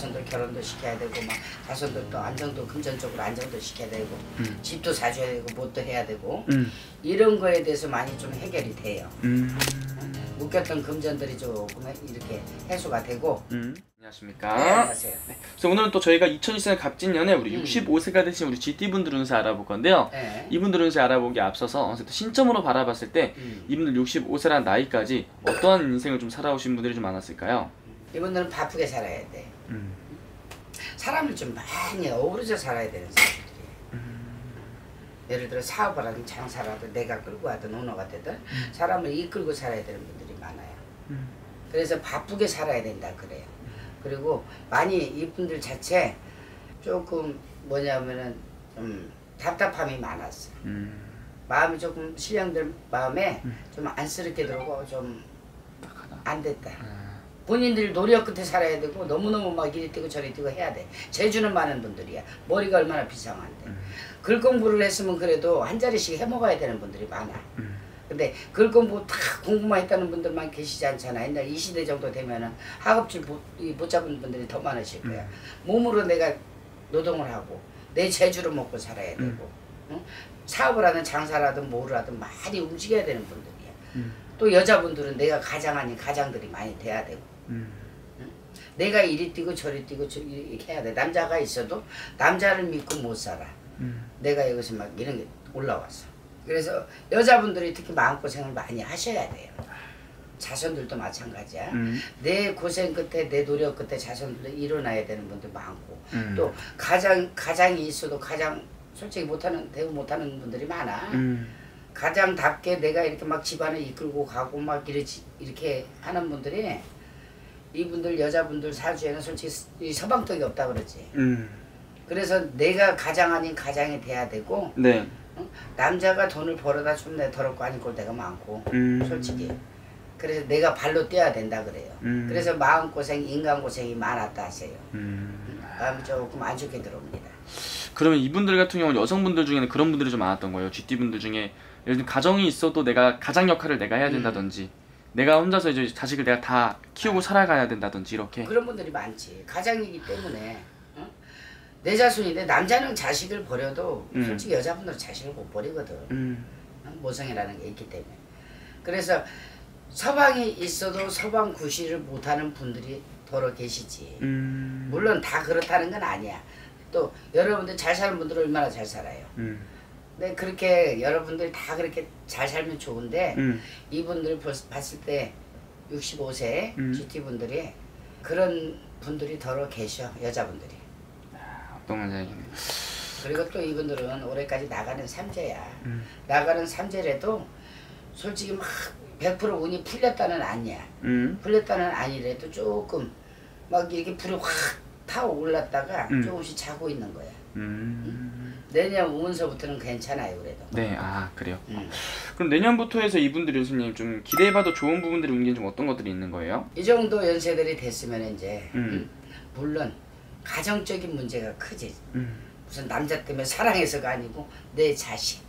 자손들 결혼도 시켜야 되고 막 자손들 또 안정도 금전적으로 안정도 시켜야 되고 집도 사줘야 되고 뭣도 해야 되고 이런 거에 대해서 많이 좀 해결이 돼요. 묶였던 금전들이 조금 이렇게 해소가 되고. 안녕하십니까. 네, 안녕하세요. 네. 그래서 오늘은 또 저희가 2024년 갑진년에 우리 65세가 되신 우리 GT분들 운세 알아볼 건데요. 네. 이분들 운세 알아보기에 앞서서 신점으로 바라봤을 때 이분들 65세란 나이까지 어떠한 인생을 좀 살아오신 분들이 좀 많았을까요? 이분들은 바쁘게 살아야 돼. 사람을 좀 많이 어우러져 살아야 되는 사람들이에요. 예를 들어 사업을 하든 장사라든 내가 끌고 하든 오너가 되든 사람을 이끌고 살아야 되는 분들이 많아요. 그래서 바쁘게 살아야 된다 그래요. 그리고 많이 이분들 자체 조금 뭐냐면은 좀 답답함이 많았어요. 마음이 조금 신령들 마음에 좀 안쓰럽게 들고 좀 안 됐다. 본인들 노력 끝에 살아야 되고 너무너무 막 이리 뛰고 저리 뛰고 해야 돼. 재주는 많은 분들이야. 머리가 얼마나 비상한데. 글 공부를 했으면 그래도 한 자리씩 해먹어야 되는 분들이 많아. 근데 글 공부 다 공부만 했다는 분들만 계시지 않잖아. 옛날 이 시대 정도 되면은 학업줄 못 잡은 분들이 더 많으실 거야. 몸으로 내가 노동을 하고 내 재주를 먹고 살아야 되고 응? 사업을 하든 장사를 하든 뭐를 하든 많이 움직여야 되는 분들이야. 또 여자분들은 내가 가장 아닌 가장들이 많이 돼야 되고 응? 내가 이리 뛰고 저리 뛰고 이렇게 해야 돼. 남자가 있어도 남자를 믿고 못 살아. 내가 여기서 막 이런 게 올라왔어. 그래서 여자분들이 특히 마음고생을 많이 하셔야 돼요. 자손들도 마찬가지야. 내 고생 끝에 내 노력 끝에 자손들도 일어나야 되는 분들 많고 또 가장이 있어도 가장 솔직히 대우 못하는 분들이 많아. 가장답게 내가 이렇게 막 집안을 이끌고 가고 막 이렇게 하는 분들이 이분들 여자분들 사주에는 솔직히 서방떡이 없다 그러지. 그래서 내가 가장 아닌 가장이 돼야 되고 네. 남자가 돈을 벌어다 주면 내가 더럽고 아닌 꼴 때가 많고 솔직히 그래서 내가 발로 뛰어야 된다 그래요. 그래서 마음고생 인간고생이 많았다 하세요. 마음이 조금 안 좋게 들어옵니다. 그러면 이분들 같은 경우는 여성분들 중에는 그런 분들이 좀 많았던 거예요. GT분들 중에 예를 들면 가정이 있어도 내가 가장 역할을 내가 해야 된다든지 내가 혼자서 이제 자식을 내가 다 키우고 살아가야 된다든지 이렇게 그런 분들이 많지. 가장이기 때문에 내 자손인데 남자는 자식을 버려도 솔직히 여자분들은 자식을 못 버리거든. 모성애라는 게 있기 때문에. 그래서 서방이 있어도 서방 구실을 못하는 분들이 더러 계시지. 물론 다 그렇다는 건 아니야. 또 여러분들 잘 사는 분들은 얼마나 잘 살아요. 근데 그렇게 여러분들이 다 그렇게 잘 살면 좋은데 이분들 봤을 때 65세 GT분들이 그런 분들이 더러 계셔. 여자분들이. 어떤 건지 그리고 또 이분들은 올해까지 나가는 삼재야. 나가는 삼재라도 솔직히 막 100% 운이 풀렸다는 아니야. 풀렸다는 아니래도 조금 막 이렇게 불이 확 타올랐다가 조금씩 자고 있는 거야. 내년 운서부터는 괜찮아요 그래도. 네, 아 그래요. 그럼 내년부터 해서 이분들 교수님 좀 기대해봐도 좋은 부분들이 운기는 좀 어떤 것들이 있는 거예요? 이 정도 연세들이 됐으면 이제 물론 가정적인 문제가 크지. 무슨 남자 때문에 사랑해서가 아니고 내 자식.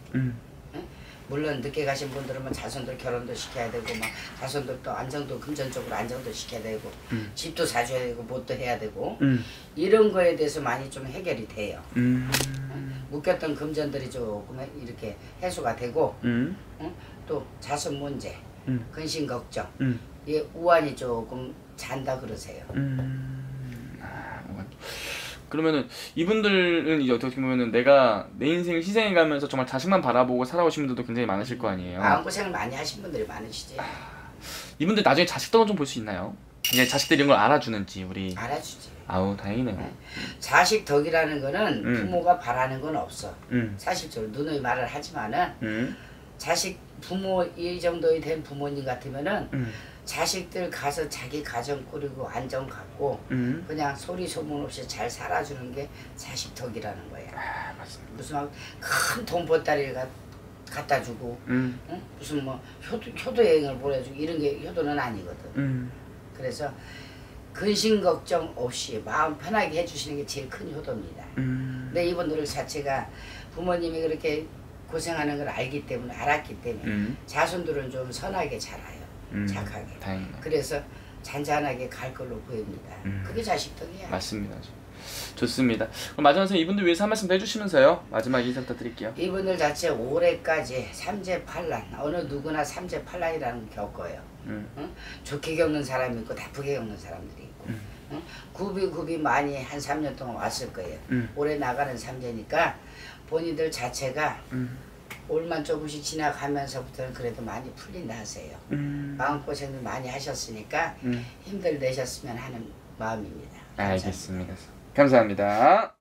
물론 늦게 가신 분들은 자손들 결혼도 시켜야 되고 막 자손들 또 안정도 금전적으로 안정도 시켜야 되고 집도 사줘야 되고 뭣도 해야 되고 이런 거에 대해서 많이 좀 해결이 돼요. 묶였던 금전들이 조금 이렇게 해소가 되고 또 자손 문제, 근심 걱정, 이 우환이 조금 잔다 그러세요. 그러면은 이분들은 이제 어떻게 보면은 내가 내 인생을 희생해가면서 정말 자식만 바라보고 살아오신 분들도 굉장히 많으실 거 아니에요. 마음고생을 많이 하신 분들이 많으시지. 이분들 나중에 자식도 좀 볼 수 있나요? 이제 자식들이 이런 걸 알아주는지 우리. 알아주지. 아우 다행이네요. 자식 덕이라는 거는 부모가 바라는 건 없어. 사실적으로 누누이 말을 하지만은 자식 부모 이 정도의 된 부모님 같으면은 자식들 가서 자기 가정 꾸리고 안정 갖고 그냥 소리 소문 없이 잘 살아주는 게 자식 덕이라는 거야. 아, 맞습니다. 무슨 막 큰 돈 보따리를 갖다 주고 응? 무슨 뭐 효도 여행을 보내주고 이런 게 효도는 아니거든. 그래서 근심 걱정 없이 마음 편하게 해주시는 게 제일 큰 효도입니다. 근데 이분들 자체가 부모님이 그렇게 고생하는 걸 알기 때문에 알았기 때문에 자손들은 좀 선하게 자라요. 착하게. 다행이네. 그래서 잔잔하게 갈 걸로 보입니다. 그게 자식덕이야. 맞습니다. 좋습니다. 그럼 마지막 선생님 이분들 위해서 한 말씀 더 해주시면서요. 마지막 인사 부탁드릴게요. 이분들 자체 올해까지 삼재팔란, 어느 누구나 삼재팔란이라는 걸 겪어요. 응? 좋게 겪는 사람이 있고 나쁘게 겪는 사람들이 있고 응? 굽이 많이 한 3년 동안 왔을 거예요. 올해 나가는 삼재니까 본인들 자체가 올만 조금씩 지나가면서부터는 그래도 많이 풀린다 하세요. 마음고생을 많이 하셨으니까 힘들 내셨으면 하는 마음입니다. 감사합니다. 알겠습니다. 감사합니다.